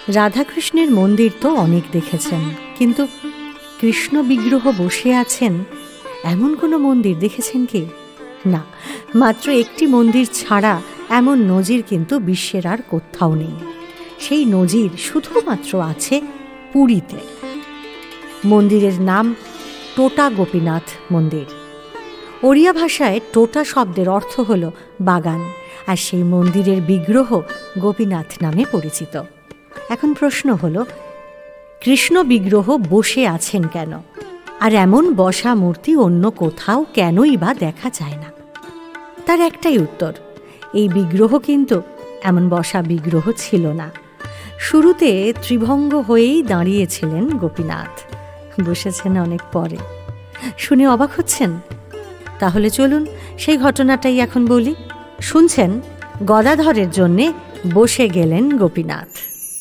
রাধাকৃষ্ণের মন্দির তো অনেক দেখেছেন, কিন্তু কৃষ্ণ বিগ্রহ বসে আছেন এমন কোনো মন্দির দেখেছেন কি? না, মাত্র একটি মন্দির ছাড়া এমন নজির কিন্তু বিশ্বের আর কোথাও নেই। সেই নজির শুধুমাত্র আছে পুরীতে। মন্দিরের নাম টোটা গোপীনাথ মন্দির। ওড়িয়া ভাষায় টোটা শব্দের অর্থ হল বাগান, আর সেই মন্দিরের বিগ্রহ গোপীনাথ নামে পরিচিত। এখন প্রশ্ন হল, কৃষ্ণ বিগ্রহ বসে আছেন কেন? আর এমন বসা মূর্তি অন্য কোথাও কেনই বা দেখা যায় না? তার একটাই উত্তর, এই বিগ্রহ কিন্তু এমন বসা বিগ্রহ ছিল না। শুরুতে ত্রিভঙ্গ হয়েই দাঁড়িয়েছিলেন গোপীনাথ, বসেছেন অনেক পরে। শুনে অবাক হচ্ছেন? তাহলে চলুন সেই ঘটনাটাই এখন বলি। শুনছেন, গদাধরের জন্যে বসে গেলেন গোপীনাথ।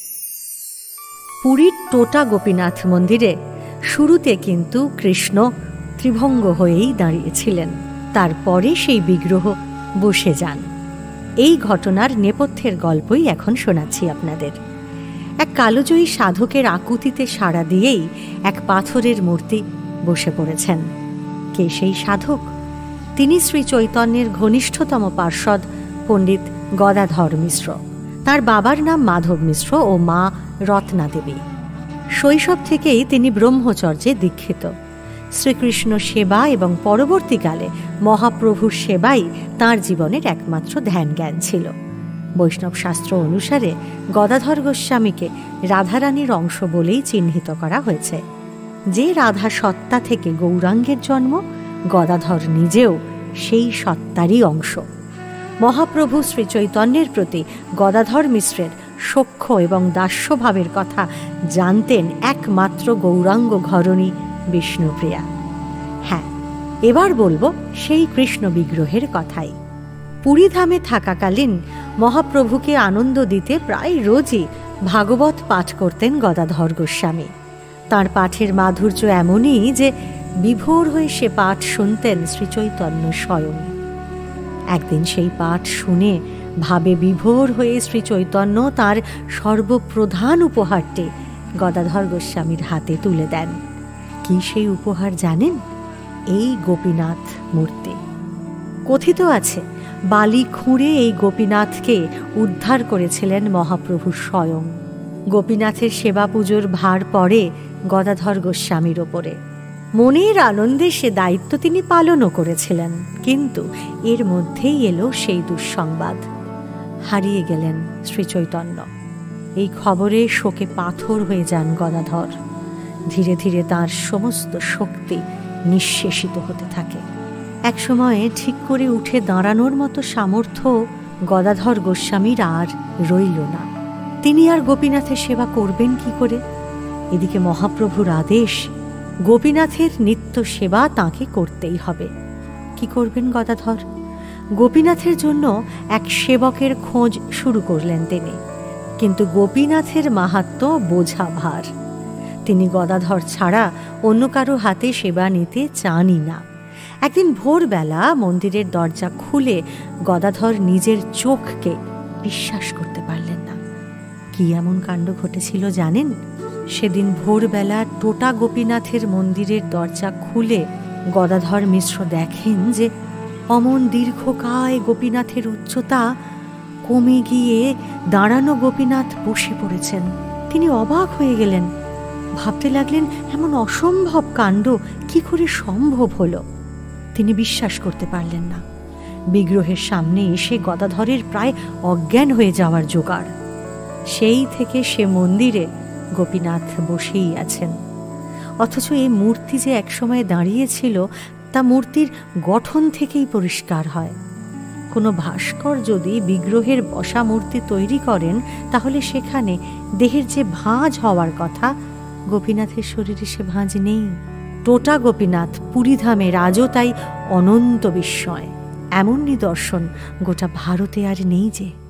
পুরীর টোটা গোপীনাথ মন্দিরে শুরুতে কিন্তু কৃষ্ণ ত্রিভঙ্গ হয়েই দাঁড়িয়েছিলেন, তারপরে সেই বিগ্রহ বসে যান। এই ঘটনার নেপথ্যের গল্পই এখন শোনাচ্ছি আপনাদের। এক কালোজয়ী সাধকের আকুতিতে সাড়া দিয়েই এক পাথরের মূর্তি বসে পড়েছেন। কে সেই সাধক? তিনি শ্রী চৈতন্যের ঘনিষ্ঠতম পার্ষদ পণ্ডিত গদাধর মিশ্র। তার বাবার নাম মাধব মিশ্র ও মা রত্না দেবী। শৈশব থেকেই তিনি ব্রহ্মচর্যে দীক্ষিত। শ্রীকৃষ্ণ সেবা এবং পরবর্তীকালে মহাপ্রভুর সেবাই তাঁর জীবনের একমাত্র ধ্যান জ্ঞান ছিল। বৈষ্ণব শাস্ত্র অনুসারে গদাধর গোস্বামীকে রাধারানীর অংশ বলেই চিহ্নিত করা হয়েছে। যে রাধা সত্তা থেকে গৌরাঙ্গের জন্ম, গদাধর নিজেও সেই সত্তারই অংশ। মহাপ্রভু শ্রীচৈতন্যের প্রতি গদাধর মিশ্রের সখ্য এবং দাস্যভাবের কথা জানতেন একমাত্র গৌরাঙ্গ ঘরণী বিষ্ণুপ্রিয়া। হ্যাঁ, এবার বলবো সেই কৃষ্ণ বিগ্রহের কথাই। পুরীধামে থাকাকালীন মহাপ্রভুকে আনন্দ দিতে প্রায় রোজই ভাগবত পাঠ করতেন গদাধর গোস্বামী। তাঁর পাঠের মাধুর্য এমনই যে বিভোর হয়ে সে পাঠ শুনতেন শ্রীচৈতন্য স্বয়ং। একদিন সেই পাঠ শুনে ভাবে বিভোর হয়ে শ্রীচৈতন্য তাঁর সর্বপ্রধান উপহারটি গদাধর গোস্বামীর হাতে তুলে দেন। কি সেই উপহার জানেন? এই গোপীনাথ মূর্তি। কথিত আছে, বালি খুঁড়ে এই গোপীনাথকে উদ্ধার করেছিলেন মহাপ্রভু স্বয়ং। গোপীনাথের সেবা পুজোর ভার পড়ে গদাধর গোস্বামীর ওপরে। মনের আনন্দে সে দায়িত্ব তিনি পালনও করেছিলেন, কিন্তু এর মধ্যেই এলো সেই দুঃসংবাদ। হারিয়ে গেলেন শ্রীচৈতন্য। এই খবরে শোকে পাথর হয়ে যান গদাধর। ধীরে ধীরে তাঁর সমস্ত শক্তি নিঃশেষিত হতে থাকে। একসময়ে ঠিক করে উঠে দাঁড়ানোর মতো সামর্থ্য গদাধর গোস্বামীর আর রইল না। তিনি আর গোপীনাথের সেবা করবেন কি করে? এদিকে মহাপ্রভুর আদেশ, গোপীনাথের নিত্য সেবা তাঁকে করতেই হবে। কি করবেন গদাধর? গোপীনাথের জন্য এক সেবকের খোঁজ শুরু করলেন তিনি, কিন্তু গোপীনাথের মাহাত্ম্য বোঝা ভার। তিনি গদাধর ছাড়া অন্য কারো হাতে সেবা নিতে চানই না। একদিন ভোরবেলা মন্দিরের দরজা খুলে গদাধর নিজের চোখকে বিশ্বাস করতে পারলেন না। কি এমন কাণ্ড ঘটেছিল জানেন? সেদিন ভোরবেলা টোটা গোপীনাথের মন্দিরের দরজা খুলে গদাধর মিশ্র দেখেন যে অমন দীর্ঘকায় গোপীনাথের উচ্চতা কমে গিয়ে দাঁড়ানো গোপীনাথ বসে পড়েছেন। তিনি অবাক হয়ে গেলেন, ভাবতে লাগলেন এমন অসম্ভব কাণ্ড কি করে সম্ভব হলো। তিনি বিশ্বাস করতে পারলেন না। বিগ্রহের সামনে এসে গদাধরের প্রায় অজ্ঞান হয়ে যাওয়ার জোগাড়। সেই থেকে সে মন্দিরে গোপীনাথ বসেই আছেন। অথচ এই মূর্তি যে একসময় দাঁড়িয়েছিল তা মূর্তির গঠন থেকেই পরিষ্কার হয়। কোনো ভাস্কর যদি বিগ্রহের বসা মূর্তি তৈরি করেন, তাহলে সেখানে দেহের যে ভাঁজ হওয়ার কথা, গোপীনাথের শরীরে সে ভাঁজ নেই। টোটা গোপীনাথ পুরীধামের আজও তাই অনন্ত বিস্ময়। এমন নিদর্শন গোটা ভারতে আর নেই যে।